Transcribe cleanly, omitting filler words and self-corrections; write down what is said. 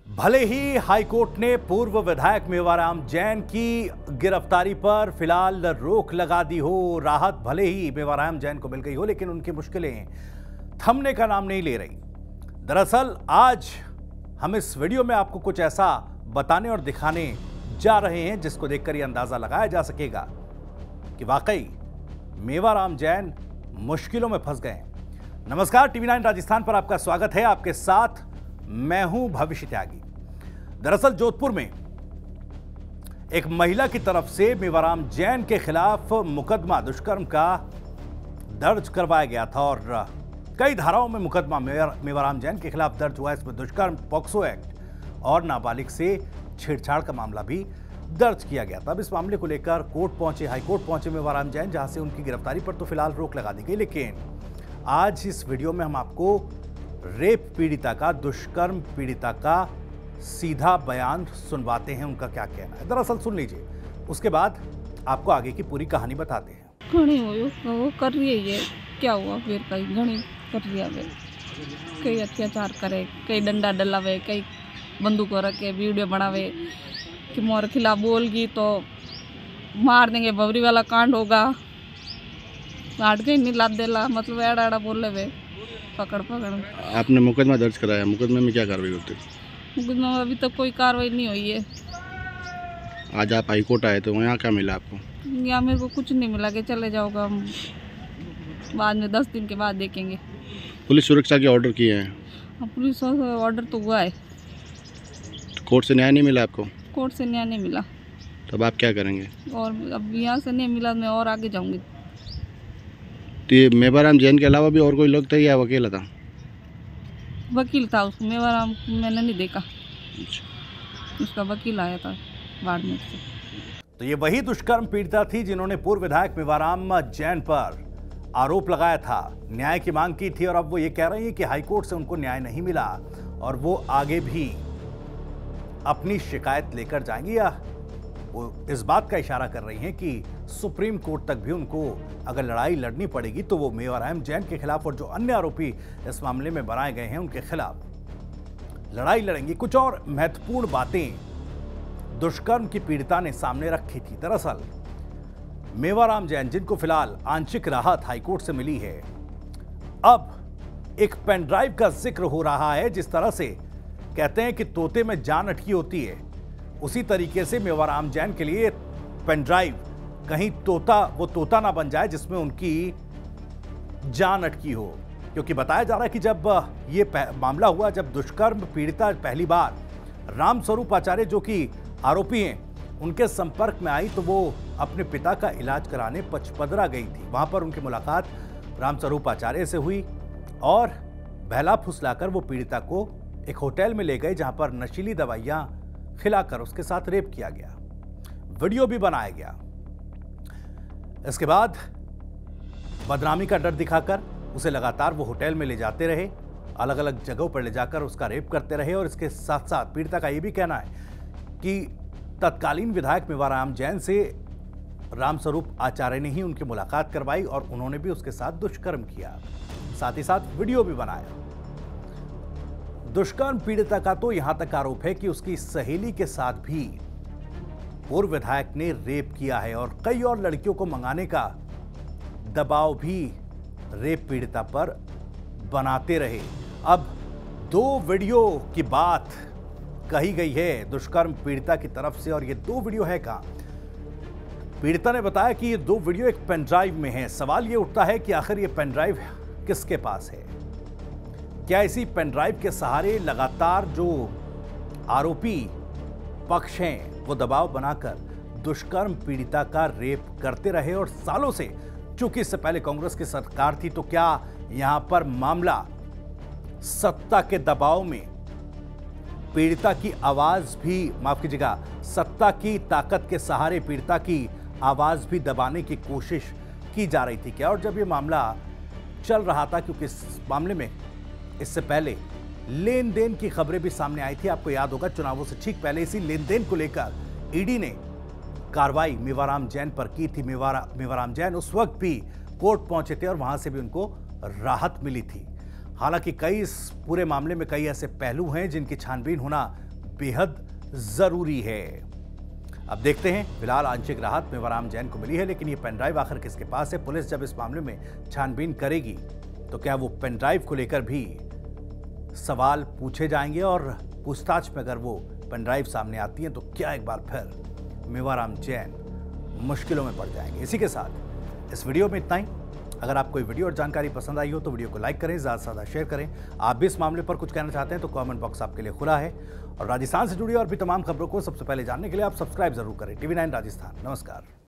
भले ही हाईकोर्ट ने पूर्व विधायक मेवाराम जैन की गिरफ्तारी पर फिलहाल रोक लगा दी हो, राहत भले ही मेवाराम जैन को मिल गई हो, लेकिन उनकी मुश्किलें थमने का नाम नहीं ले रही। दरअसल आज हम इस वीडियो में आपको कुछ ऐसा बताने और दिखाने जा रहे हैं जिसको देखकर यह अंदाजा लगाया जा सकेगा कि वाकई मेवाराम जैन मुश्किलों में फंस गए। नमस्कार, TV9 राजस्थान पर आपका स्वागत है। आपके साथ मैं हूं भविष्य त्यागी। दरअसल जोधपुर में एक महिला की तरफ से मेवाराम जैन के खिलाफ मुकदमा दुष्कर्म का दर्ज करवाया गया था और कई धाराओं में मुकदमा मेवाराम जैन के खिलाफ दर्ज हुआ। इसमें दुष्कर्म, पॉक्सो एक्ट और नाबालिग से छेड़छाड़ का मामला भी दर्ज किया गया था। अब इस मामले को लेकर हाईकोर्ट पहुंचे मेवाराम जैन, जहां से उनकी गिरफ्तारी पर तो फिलहाल रोक लगा दी गई। लेकिन आज इस वीडियो में हम आपको रेप पीड़िता का, दुष्कर्म पीड़िता का सीधा बयान सुनवाते हैं, उनका क्या कहना है। दरअसल सुन लीजिए, उसके बाद आपको आगे की पूरी कहानी बताते हैं। घणी वो कर रही है, ये क्या हुआ फिर? कई घणी कर रही है, कई अत्याचार करे, कई डंडा डलावे, कई बंदूक रखे, वीडियो बनावे कि मोर खिलाफ बोलगी तो मार देंगे, बबरी वाला कांड होगा, काट के नहीं लाद देला, मतलब एड़ा एड़ा बोल ले पकड़। आपने मुकदमा दर्ज कराया, मुकदमे में क्या कार्रवाई होती है? मुकदमा में अभी तक कोई कार्रवाई नहीं हुई है। आज आप हाईकोर्ट आए तो यहाँ क्या मिला आपको? यहाँ मेरे को कुछ नहीं मिला कि चले जाओगा, हम बाद में 10 दिन के बाद देखेंगे। पुलिस सुरक्षा के ऑर्डर किए हैं? पुलिस ऑर्डर तो हुआ है। तो कोर्ट से न्याय नहीं मिला आपको? कोर्ट से न्याय नहीं मिला। तब आप क्या करेंगे? और अब यहाँ से नहीं मिला, मैं और आगे जाऊंगी। तो ये मेवाराम जैन के अलावा भी और कोई लोग थे या अकेला था? वकील था उसको, मेवाराम मैंने नहीं देखा, उसका वकील आया था बाड़मेर से। तो ये वही दुष्कर्म पीड़िता थी जिन्होंने पूर्व विधायक मेवाराम जैन पर आरोप लगाया था, न्याय की मांग की थी, और अब वो ये कह रही है कि हाईकोर्ट से उनको न्याय नहीं मिला और वो आगे भी अपनी शिकायत लेकर जाएंगी, या वो इस बात का इशारा कर रही हैं कि सुप्रीम कोर्ट तक भी उनको अगर लड़ाई लड़नी पड़ेगी तो वो मेवाराम जैन के खिलाफ और जो अन्य आरोपी इस मामले में बनाए गए हैं उनके खिलाफ लड़ाई लड़ेंगी। कुछ और महत्वपूर्ण बातें दुष्कर्म की पीड़िता ने सामने रखी थी। दरअसल मेवाराम जैन, जिनको फिलहाल आंशिक राहत हाईकोर्ट से मिली है, अब एक पेन ड्राइव का जिक्र हो रहा है। जिस तरह से कहते हैं कि तोते में जान अटकी होती है, उसी तरीके से मेवाराम जैन के लिए पेन ड्राइव कहीं वो तोता ना बन जाए जिसमें उनकी जान अटकी हो। क्योंकि बताया जा रहा है कि जब ये मामला हुआ, जब दुष्कर्म पीड़िता पहली बार रामस्वरूप आचार्य, जो कि आरोपी हैं, उनके संपर्क में आई तो वो अपने पिता का इलाज कराने पचपदरा गई थी। वहां पर उनकी मुलाकात रामस्वरूप आचार्य से हुई और बहला फुसलाकर वो पीड़िता को एक होटल में ले गए, जहां पर नशीली दवाइयां खिलाकर उसके साथ रेप किया गया, वीडियो भी बनाया गया। इसके बाद बदनामी का डर दिखाकर उसे लगातार वो होटल में ले जाते रहे, अलग अलग जगहों पर ले जाकर उसका रेप करते रहे। और इसके साथ साथ पीड़िता का यह भी कहना है कि तत्कालीन विधायक मेवाराम जैन से रामस्वरूप आचार्य ने ही उनकी मुलाकात करवाई और उन्होंने भी उसके साथ दुष्कर्म किया, साथ ही साथ वीडियो भी बनाया। दुष्कर्म पीड़िता का तो यहां तक आरोप है कि उसकी सहेली के साथ भी पूर्व विधायक ने रेप किया है और कई और लड़कियों को मंगाने का दबाव भी रेप पीड़िता पर बनाते रहे। अब 2 वीडियो की बात कही गई है दुष्कर्म पीड़िता की तरफ से, और ये 2 वीडियो है कहां? पीड़िता ने बताया कि ये 2 वीडियो एक पेन ड्राइव में है। सवाल ये उठता है कि आखिर ये पेन ड्राइव किसके पास है? क्या इसी पेन ड्राइव के सहारे लगातार जो आरोपी पक्ष हैं वो दबाव बनाकर दुष्कर्म पीड़िता का रेप करते रहे? और सालों से, चूंकि इससे पहले कांग्रेस की सरकार थी, तो क्या यहां पर मामला सत्ता के दबाव में पीड़िता की आवाज भी, माफ कीजिएगा, सत्ता की ताकत के सहारे पीड़िता की आवाज भी दबाने की कोशिश की जा रही थी क्या? और जब ये मामला चल रहा था, क्योंकि इस मामले में इससे पहले लेन देन की खबरें भी सामने आई थी, आपको याद होगा, चुनावों से ठीक पहले इसी लेन देन को लेकर ईडी ने कार्रवाई मेवाराम जैन पर की थी। मेवाराम जैन उस वक्त भी कोर्ट पहुंचे थे और वहां से भी उनको राहत मिली थी। हालांकि कई इस पूरे मामले में कई ऐसे पहलू हैं जिनकी छानबीन होना बेहद जरूरी है। अब देखते हैं, फिलहाल आंशिक राहत मेवाराम जैन को मिली है, लेकिन ये पेनड्राइव आखिर किसके पास है? पुलिस जब इस मामले में छानबीन करेगी तो क्या वो पेनड्राइव को लेकर भी सवाल पूछे जाएंगे और पूछताछ में अगर वो पेनड्राइव सामने आती है तो क्या एक बार फिर मेवाराम जैन मुश्किलों में पड़ जाएंगे। इसी के साथ इस वीडियो में इतना ही। अगर आपको ये वीडियो और जानकारी पसंद आई हो तो वीडियो को लाइक करें, ज़्यादा से ज़्यादा शेयर करें। आप भी इस मामले पर कुछ कहना चाहते हैं तो कमेंट बॉक्स आपके लिए खुला है। और राजस्थान से जुड़ी और भी तमाम खबरों को सबसे पहले जानने के लिए आप सब्सक्राइब जरूर करें। TV9 राजस्थान। नमस्कार।